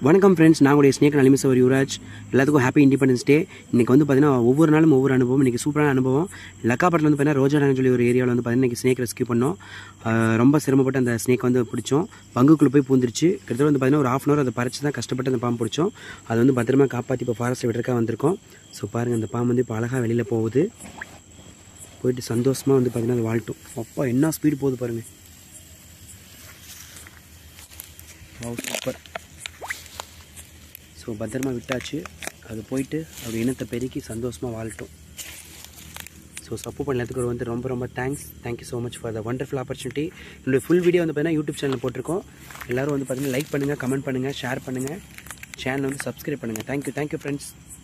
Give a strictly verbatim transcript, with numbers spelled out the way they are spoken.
வணக்கம் ஃப்ரெண்ட்ஸ், நான் உடைய ஸ்னேக் நலிமிஸ் அவர் யுவராஜ். எல்லாத்துக்கும் ஹாப்பி இண்டிபெண்டன்ஸ் டே. இன்றைக்கி வந்து பார்த்தீங்கன்னா ஒவ்வொரு நாளும் ஒவ்வொரு அனுபவம். இன்றைக்கி சூப்பரான அனுபவம். லக்காப்பட்டில் வந்து பார்த்தீங்கன்னா ரோஜாடான்னு சொல்லி ஒரு ஏரியாவில் வந்து பார்த்தீங்கன்னா இன்றைக்கி ஸ்னேக் ரெஸ்க்யூ பண்ணோம். ரொம்ப சிரமப்பட்டு அந்த ஸ்னேக் வந்து பிடிச்சோம். பங்குக்குள்ளே போய் பூந்துருச்சு. கிட்டத்தட்ட வந்து பார்த்தீங்கன்னா ஒரு ஹாஃப் அன் அவர் அதை பறிச்சு தான் கஷ்டப்பட்டு அந்த பாம்பு பிடிச்சோம். அதை வந்து பத்திரமா காப்பாற்றி இப்போ ஃபாரஸ்ட்டில் விடுறதுக்காக வந்திருக்கோம். ஸோ பாருங்கள், அந்த பாம்பு வந்து இப்போ அழகாக வெளியில் போகுது. போயிட்டு சந்தோஷமாக வந்து பார்த்தீங்கன்னா அது வாழ்ட்டும். அப்பா என்ன ஸ்பீடு போகுது பாருங்கள். சூப்பர். ஸோ பத்திரமா விட்டாச்சு. அது போயிட்டு அவர் இனத்தை பெருக்கி சந்தோஷமாக வாழட்டும். ஸோ சப்போர்ட் பண்ணதுக்கு வந்து ரொம்ப ரொம்ப thanks. Thank you so much for the wonderful opportunity. என்னுடைய ஃபுல் வீடியோ வந்து பார்த்தீங்கன்னா யூடியூப் சேனலில் போட்டிருக்கோம். எல்லோரும் வந்து பார்த்தீங்கன்னா லைக் பண்ணுங்கள், கமெண்ட் பண்ணுங்கள், ஷேர் பண்ணுங்கள், சேனல் வந்து சப்ஸ்கிரைப் பண்ணுங்கள். Thank you thank you friends.